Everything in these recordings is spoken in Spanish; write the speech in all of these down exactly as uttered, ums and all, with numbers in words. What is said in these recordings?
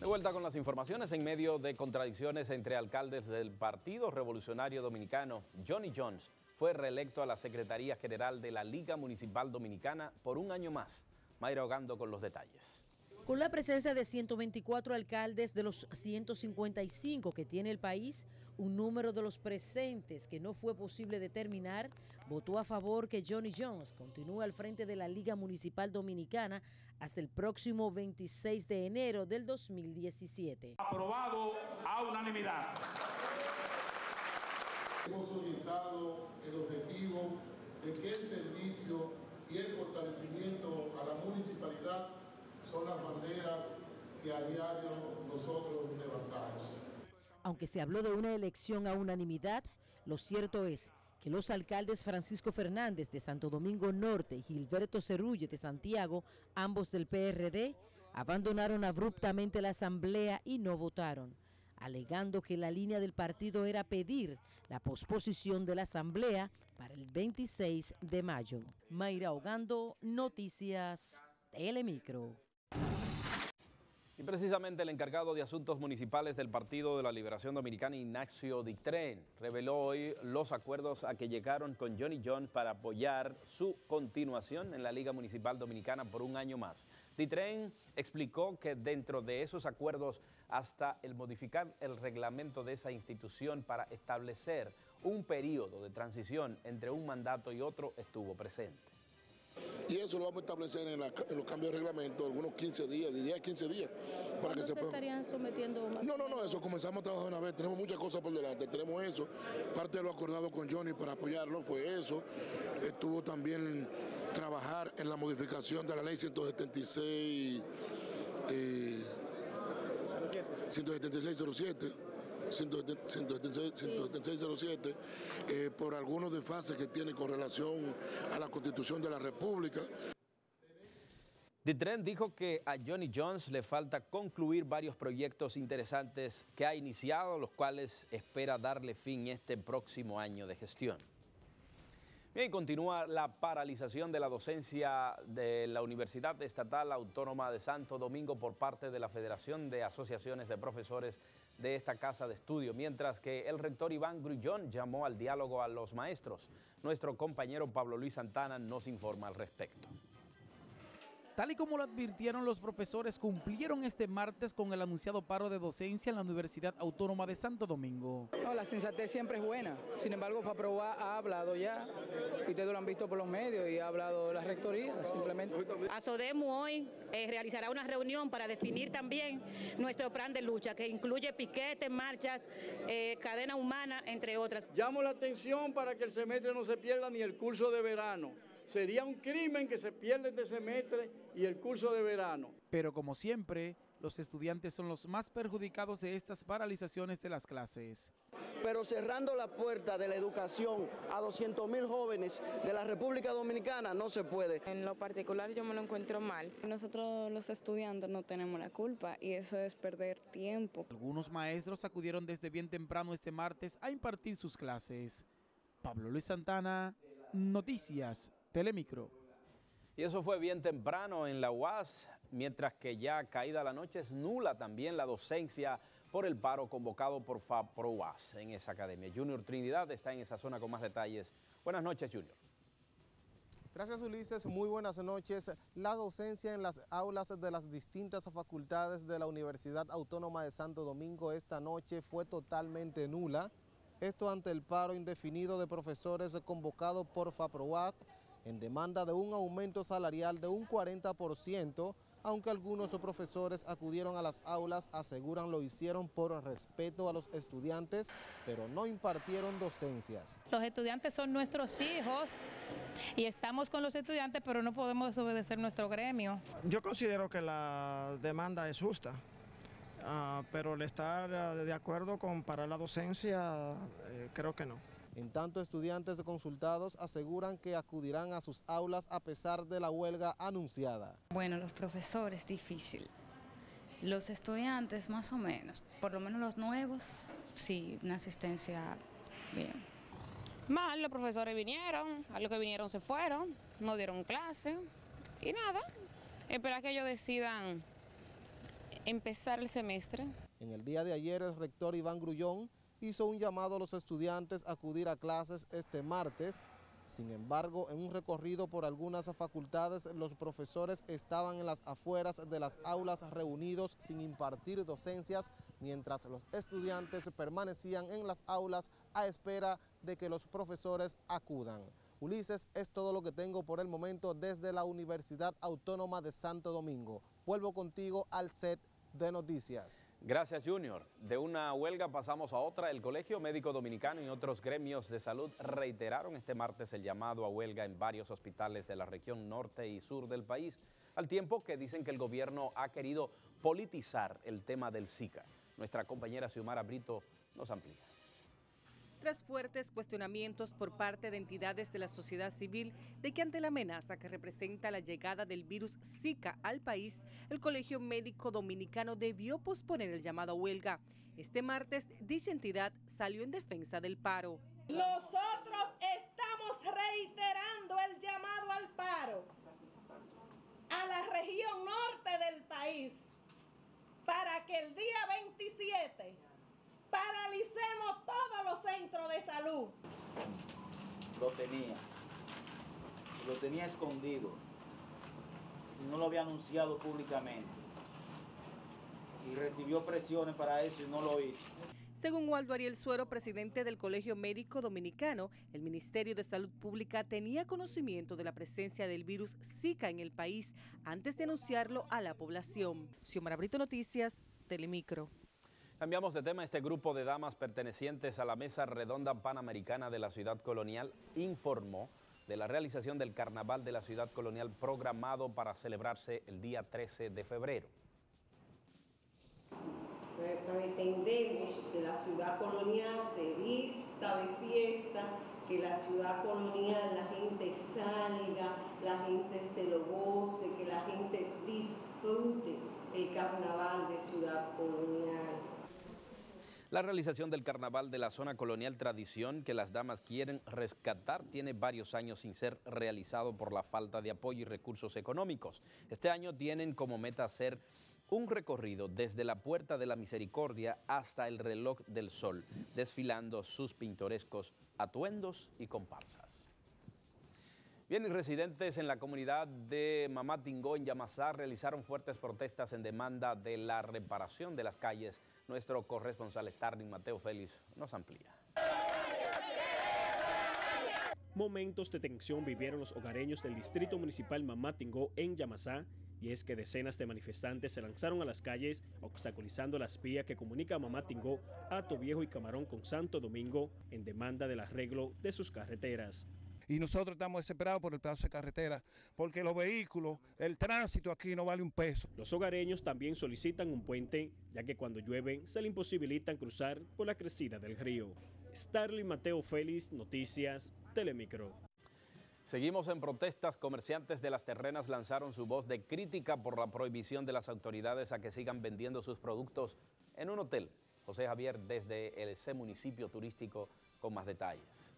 De vuelta con las informaciones. En medio de contradicciones entre alcaldes del Partido Revolucionario Dominicano, Johnny Jones fue reelecto a la Secretaría General de la Liga Municipal Dominicana por un año más. Mayra Ogando con los detalles. Con la presencia de ciento veinticuatro alcaldes de los ciento cincuenta y cinco que tiene el país, un número de los presentes que no fue posible determinar votó a favor que Johnny Jones continúe al frente de la Liga Municipal Dominicana hasta el próximo veintiséis de enero del dos mil diecisiete. Aprobado a unanimidad. Hemos orientado el objetivo de que el servicio y el fortalecimiento a la municipalidad son las banderas que a diario nosotros levantamos. Aunque se habló de una elección a unanimidad, lo cierto es que los alcaldes Francisco Fernández de Santo Domingo Norte y Gilberto Cerrulle de Santiago, ambos del P R D, abandonaron abruptamente la asamblea y no votaron, alegando que la línea del partido era pedir la posposición de la asamblea para el veintiséis de mayo. Mayra Ogando, Noticias Telemicro. Y precisamente el encargado de Asuntos Municipales del Partido de la Liberación Dominicana, Ignacio Ditren, reveló hoy los acuerdos a que llegaron con Johnny Jones para apoyar su continuación en la Liga Municipal Dominicana por un año más. Ditren explicó que dentro de esos acuerdos hasta el modificar el reglamento de esa institución para establecer un periodo de transición entre un mandato y otro estuvo presente. Y eso lo vamos a establecer en, la, en los cambios de reglamento, algunos quince días, diría quince días. Para que se, se pueda... estarían sometiendo más? No, no, no, eso comenzamos a trabajar una vez, tenemos muchas cosas por delante, tenemos eso. Parte de lo acordado con Johnny para apoyarlo fue eso. Estuvo también trabajar en la modificación de la ley ciento setenta y seis, eh, ciento setenta y seis cero siete. ciento setenta y seis cero siete eh, por algunos desfases que tiene con relación a la Constitución de la República. Ditren dijo que a Johnny Jones le falta concluir varios proyectos interesantes que ha iniciado, los cuales espera darle fin este próximo año de gestión. Bien, continúa la paralización de la docencia de la Universidad Estatal Autónoma de Santo Domingo por parte de la Federación de Asociaciones de Profesores de esta casa de estudio, mientras que el rector Iván Grullón llamó al diálogo a los maestros. Nuestro compañero Pablo Luis Santana nos informa al respecto. Tal y como lo advirtieron los profesores, cumplieron este martes con el anunciado paro de docencia en la Universidad Autónoma de Santo Domingo. No, la sensatez siempre es buena, sin embargo FAPROA ha hablado ya, y ustedes lo han visto por los medios, y ha hablado la rectoría, simplemente. ASODEMU hoy eh, realizará una reunión para definir también nuestro plan de lucha, que incluye piquetes, marchas, eh, cadena humana, entre otras. Llamo la atención para que el semestre no se pierda ni el curso de verano. Sería un crimen que se pierda este semestre y el curso de verano. Pero como siempre, los estudiantes son los más perjudicados de estas paralizaciones de las clases. Pero cerrando la puerta de la educación a doscientos mil jóvenes de la República Dominicana no se puede. En lo particular yo me lo encuentro mal. Nosotros los estudiantes no tenemos la culpa y eso es perder tiempo. Algunos maestros acudieron desde bien temprano este martes a impartir sus clases. Pablo Luis Santana, Noticias Telemicro. Y eso fue bien temprano en la U A S, mientras que ya caída la noche es nula también la docencia por el paro convocado por FAPROAS en esa academia. Junior Trinidad está en esa zona con más detalles. Buenas noches, Junior. Gracias, Ulises. Muy buenas noches. La docencia en las aulas de las distintas facultades de la Universidad Autónoma de Santo Domingo esta noche fue totalmente nula. Esto ante el paro indefinido de profesores convocado por FAPROAS en demanda de un aumento salarial de un cuarenta por ciento, aunque algunos profesores acudieron a las aulas, aseguran lo hicieron por respeto a los estudiantes, pero no impartieron docencias. Los estudiantes son nuestros hijos y estamos con los estudiantes, pero no podemos desobedecer nuestro gremio. Yo considero que la demanda es justa, uh, pero el estar uh, de acuerdo con parar la docencia, eh, creo que no. En tanto, estudiantes consultados aseguran que acudirán a sus aulas a pesar de la huelga anunciada. Bueno, los profesores difícil, los estudiantes más o menos, por lo menos los nuevos, sí, una asistencia bien. Mal, los profesores vinieron, a los que vinieron se fueron, no dieron clase y nada, esperar que ellos decidan empezar el semestre. En el día de ayer, el rector Iván Grullón hizo un llamado a los estudiantes a acudir a clases este martes. Sin embargo, en un recorrido por algunas facultades, los profesores estaban en las afueras de las aulas reunidos sin impartir docencias, mientras los estudiantes permanecían en las aulas a espera de que los profesores acudan. Ulises, es todo lo que tengo por el momento desde la Universidad Autónoma de Santo Domingo. Vuelvo contigo al set de noticias. Gracias, Junior. De una huelga pasamos a otra. El Colegio Médico Dominicano y otros gremios de salud reiteraron este martes el llamado a huelga en varios hospitales de la región norte y sur del país, al tiempo que dicen que el gobierno ha querido politizar el tema del Zika. Nuestra compañera Xiomara Brito nos amplía. Tras fuertes cuestionamientos por parte de entidades de la sociedad civil de que ante la amenaza que representa la llegada del virus Zika al país, el Colegio Médico Dominicano debió posponer el llamado a huelga. Este martes, dicha entidad salió en defensa del paro. Nosotros estamos reiterando el llamado al paro a la región norte del país para que el día veintisiete paralicemos todos los centros de salud. Lo tenía, lo tenía escondido y no lo había anunciado públicamente y recibió presiones para eso y no lo hizo. Según Waldo Ariel Suero, presidente del Colegio Médico Dominicano, el Ministerio de Salud Pública tenía conocimiento de la presencia del virus Zika en el país antes de anunciarlo a la población. Xiomara Brito, Noticias, Telemicro. Cambiamos de tema. Este grupo de damas pertenecientes a la Mesa Redonda Panamericana de la Ciudad Colonial informó de la realización del Carnaval de la Ciudad Colonial programado para celebrarse el día trece de febrero. Pretendemos que la Ciudad Colonial se vista de fiesta, que la Ciudad Colonial la gente salga, la gente se lo goce, que la gente disfrute el Carnaval de Ciudad Colonial. La realización del Carnaval de la Zona Colonial, tradición que las damas quieren rescatar, tiene varios años sin ser realizado por la falta de apoyo y recursos económicos. Este año tienen como meta hacer un recorrido desde la Puerta de la Misericordia hasta el Reloj del Sol, desfilando sus pintorescos atuendos y comparsas. Bien, y residentes en la comunidad de Mamatingó, en Yamasá, realizaron fuertes protestas en demanda de la reparación de las calles. Nuestro corresponsal Starling Mateo Félix nos amplía. Momentos de tensión vivieron los hogareños del distrito municipal Mamatingó en Yamasá, y es que decenas de manifestantes se lanzaron a las calles obstaculizando las vías que comunican Mamatingó, Hato Viejo y Camarón con Santo Domingo en demanda del arreglo de sus carreteras. Y nosotros estamos desesperados por el pedazo de carretera, porque los vehículos, el tránsito aquí no vale un peso. Los hogareños también solicitan un puente, ya que cuando llueve se le imposibilitan cruzar por la crecida del río. Starling Mateo Félix, Noticias, Telemicro. Seguimos en protestas. Comerciantes de Las Terrenas lanzaron su voz de crítica por la prohibición de las autoridades a que sigan vendiendo sus productos en un hotel. José Javier, desde ese municipio turístico, con más detalles.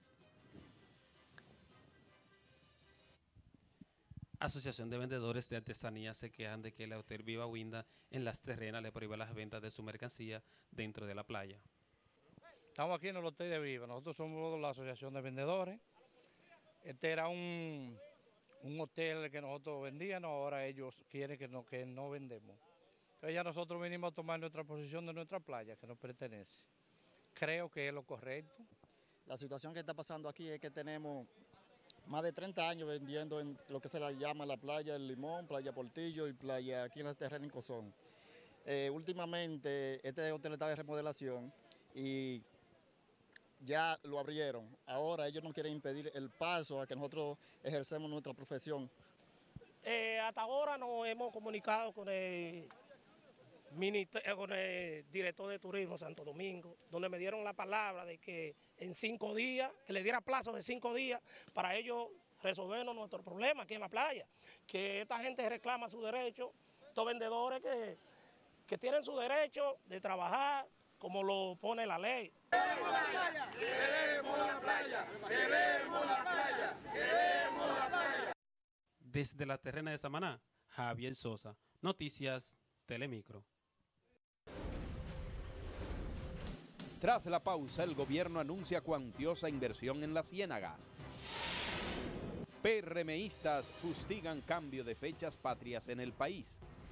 Asociación de Vendedores de Artesanía se quejan de que el Hotel Viva Winda en Las Terrenas le prohíbe las ventas de su mercancía dentro de la playa. Estamos aquí en el Hotel de Viva, nosotros somos la Asociación de Vendedores. Este era un, un hotel que nosotros vendíamos, ahora ellos quieren que no, que no vendemos. Entonces ya nosotros venimos a tomar nuestra posición de nuestra playa, que nos pertenece. Creo que es lo correcto. La situación que está pasando aquí es que tenemos más de treinta años vendiendo en lo que se le llama la playa del Limón, playa Portillo y playa aquí en Las Terrenas en Cozón. Eh, últimamente este hotel está de remodelación y ya lo abrieron. Ahora ellos no quieren impedir el paso a que nosotros ejercemos nuestra profesión. Eh, hasta ahora nos hemos comunicado con el, con el director de Turismo de Santo Domingo, donde me dieron la palabra de que en cinco días, que le diera plazo de cinco días para ellos resolvernos nuestro problema aquí en la playa. Que esta gente reclama su derecho, estos vendedores que, que tienen su derecho de trabajar como lo pone la ley. Queremos la playa, queremos la playa, queremos la playa, queremos la playa. Desde la Terrena de Samaná, Javier Sosa, Noticias, Telemicro. Tras la pausa, el gobierno anuncia cuantiosa inversión en la Ciénaga. PRMistas fustigan cambio de fechas patrias en el país.